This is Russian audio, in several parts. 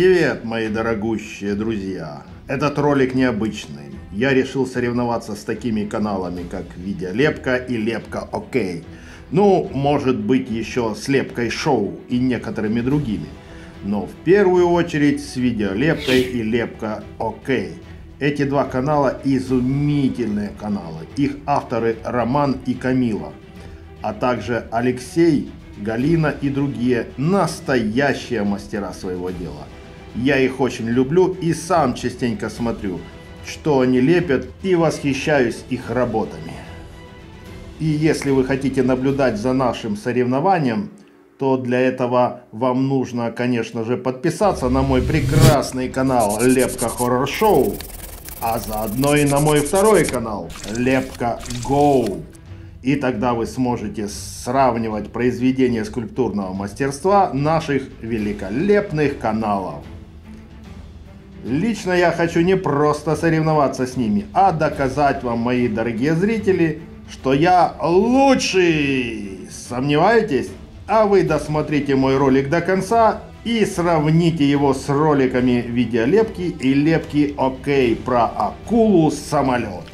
Привет, мои дорогущие друзья! Этот ролик необычный. Я решил соревноваться с такими каналами, как Видеолепка и Лепка ОК. Ну, может быть, еще с Лепкой Шоу и некоторыми другими. Но в первую очередь с Видеолепкой и Лепка ОК. Эти два канала изумительные каналы. Их авторы Роман и Камила. А также Алексей, Галина и другие настоящие мастера своего дела. Я их очень люблю и сам частенько смотрю, что они лепят, и восхищаюсь их работами. И если вы хотите наблюдать за нашим соревнованием, то для этого вам нужно, конечно же, подписаться на мой прекрасный канал Лепка Хоррор Шоу, а заодно и на мой второй канал Лепка Go. И тогда вы сможете сравнивать произведения скульптурного мастерства наших великолепных каналов. Лично я хочу не просто соревноваться с ними, а доказать вам, мои дорогие зрители, что я лучший. Сомневаетесь? А вы досмотрите мой ролик до конца и сравните его с роликами Видеолепки и Лепки ОК про акулу-самолет.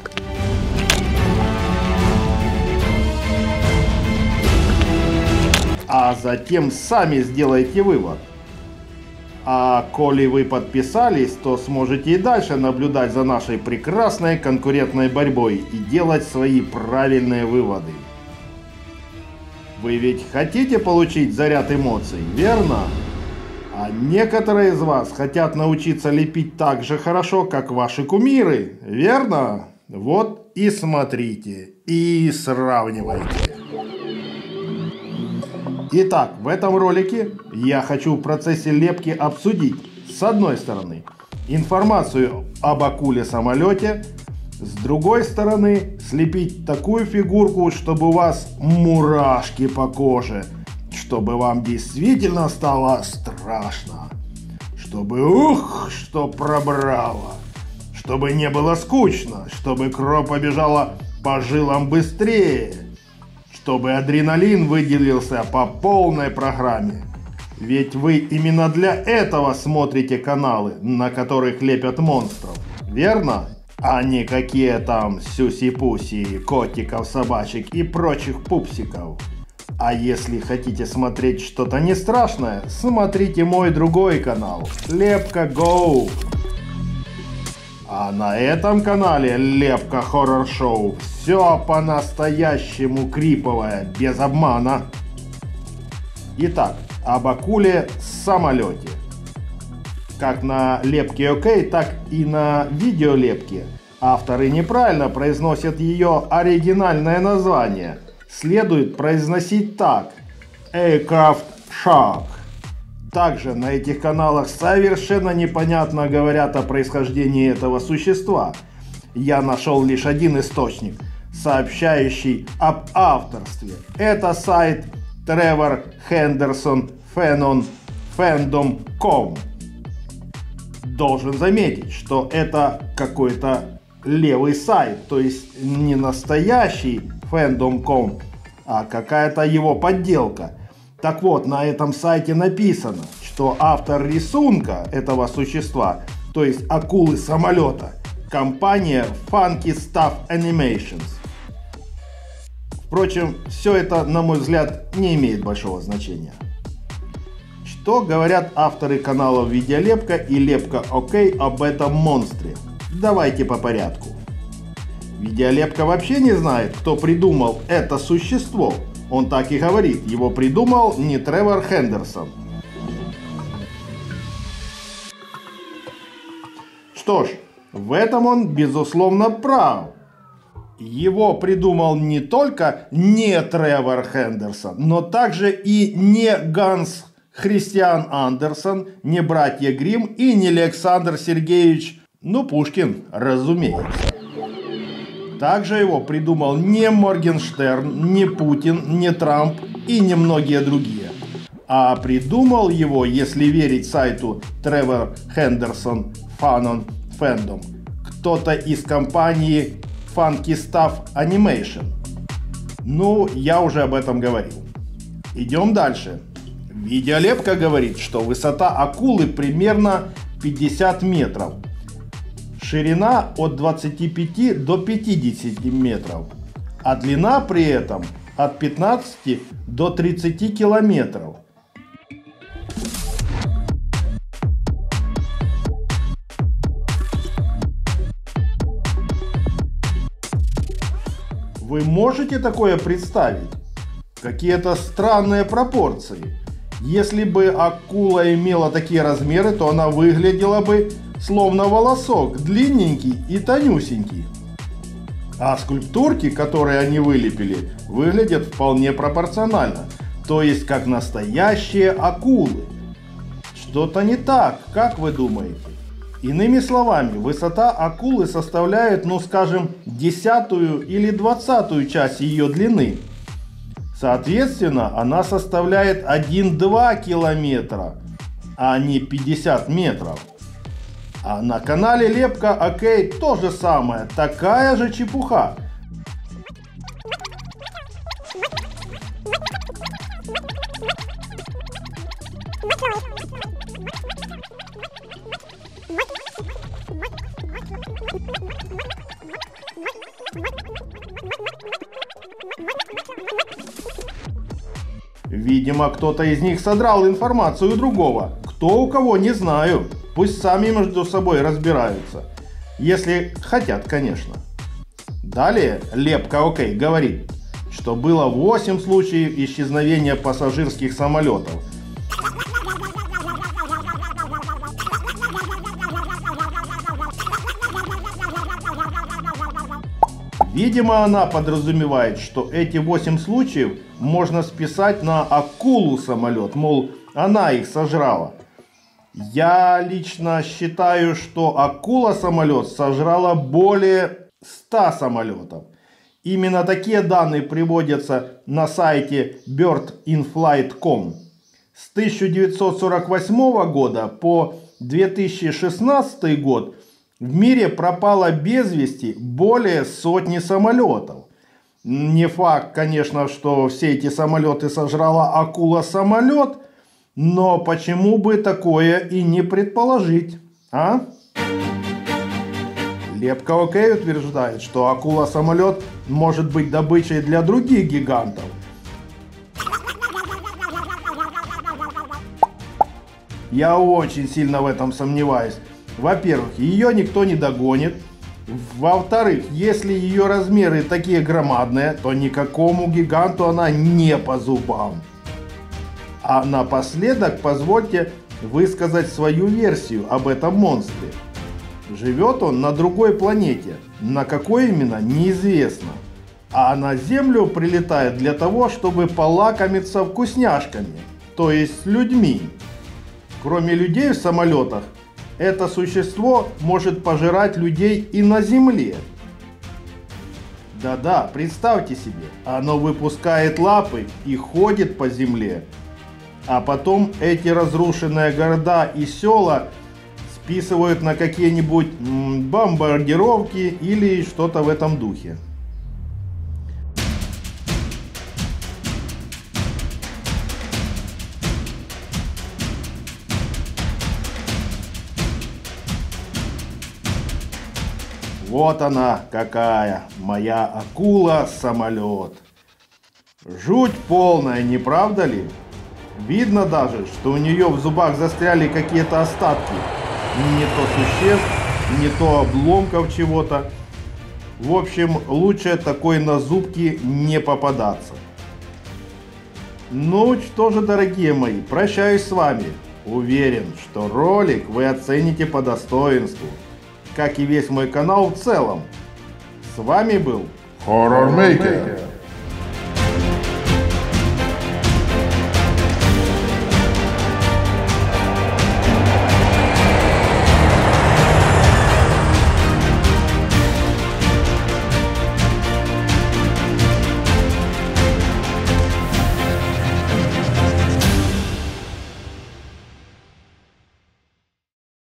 А затем сами сделайте вывод. А коли вы подписались, то сможете и дальше наблюдать за нашей прекрасной конкурентной борьбой и делать свои правильные выводы. Вы ведь хотите получить заряд эмоций, верно? А некоторые из вас хотят научиться лепить так же хорошо, как ваши кумиры, верно? Вот и смотрите, и сравнивайте. Итак, в этом ролике я хочу в процессе лепки обсудить, с одной стороны, информацию об акуле-самолете, с другой стороны, слепить такую фигурку, чтобы у вас мурашки по коже, чтобы вам действительно стало страшно, чтобы что пробрало, чтобы не было скучно, чтобы кровь побежала по жилам быстрее, чтобы адреналин выделился по полной программе. Ведь вы именно для этого смотрите каналы, на которых лепят монстров, верно? А не какие там сюси-пуси, котиков, собачек и прочих пупсиков. А если хотите смотреть что-то не страшное, смотрите мой другой канал Лепка Go. А на этом канале Лепка Хоррор Шоу все по-настоящему криповое, без обмана. Итак, об акуле-самолете. Как на Лепке ОК, так и на Видеолепке авторы неправильно произносят ее оригинальное название. Следует произносить так: Aircraft Shark. Также на этих каналах совершенно непонятно говорят о происхождении этого существа. Я нашел лишь один источник, сообщающий об авторстве. Это сайт Trevor Henderson Fandom.com. Должен заметить, что это какой-то левый сайт, то есть не настоящий Fandom.com, а какая-то его подделка. Так вот, на этом сайте написано, что автор рисунка этого существа, то есть акулы-самолета, компания Funky Stuff Animations. Впрочем, все это, на мой взгляд, не имеет большого значения. Что говорят авторы каналов Видеолепка и Лепка ОК об этом монстре? Давайте по порядку. Видеолепка вообще не знает, кто придумал это существо. Он так и говорит, его придумал не Тревор Хендерсон. Что ж, в этом он безусловно прав. Его придумал не только не Тревор Хендерсон, но также и не Ганс Христиан Андерсон, не братья Гримм и не Александр Сергеевич, Пушкин, разумеется. Также его придумал не Моргенштерн, не Путин, не Трамп и не многие другие. А придумал его, если верить сайту Trevor Henderson Fandom, кто-то из компании Funky Stuff Animation. Я уже об этом говорил. Идем дальше. Видеолепка говорит, что высота акулы примерно 50 метров. Ширина от 25 до 50 метров. А длина при этом от 15 до 30 километров. Вы можете такое представить? Какие-то странные пропорции. Если бы акула имела такие размеры, то она выглядела бы словно волосок, длинненький и тонюсенький. А скульптурки, которые они вылепили, выглядят вполне пропорционально, то есть как настоящие акулы. Что-то не так, как вы думаете? Иными словами, высота акулы составляет, ну скажем, 10-ю или 20-ю часть ее длины. Соответственно, она составляет 1-2 километра, а не 50 метров. А на канале Лепка Окей то же самое, такая же чепуха. Видимо, кто-то из них содрал информацию у другого. Кто у кого, не знаю. Пусть сами между собой разбираются. Если хотят, конечно. Далее Лепка Окей говорит, что было 8 случаев исчезновения пассажирских самолетов. Видимо, она подразумевает, что эти 8 случаев можно списать на акулу самолет, мол, она их сожрала. Я лично считаю, что акула самолет сожрала более 100 самолетов. Именно такие данные приводятся на сайте birdinflight.com. С 1948 года по 2016 год в мире пропало без вести более сотни самолетов. Не факт, конечно, что все эти самолеты сожрала акула-самолет, но почему бы такое и не предположить, а? Лепка Окей утверждает, что акула-самолет может быть добычей для других гигантов. Я очень сильно в этом сомневаюсь. Во-первых, ее никто не догонит. Во-вторых, если ее размеры такие громадные, то никакому гиганту она не по зубам. А напоследок позвольте высказать свою версию об этом монстре. Живет он на другой планете, на какой именно неизвестно. А на Землю прилетает для того, чтобы полакомиться вкусняшками, то есть людьми. Кроме людей в самолетах, это существо может пожирать людей и на Земле. Да-да, представьте себе, оно выпускает лапы и ходит по Земле. А потом эти разрушенные города и села списывают на какие-нибудь бомбардировки или что-то в этом духе. Вот она какая, моя акула-самолет. Жуть полная, не правда ли? Видно даже, что у нее в зубах застряли какие-то остатки. Не то существ, не то обломков чего-то. В общем, лучше такой на зубки не попадаться. Ну что же, дорогие мои, прощаюсь с вами. Уверен, что ролик вы оцените по достоинству, как и весь мой канал в целом. С вами был Horror Maker.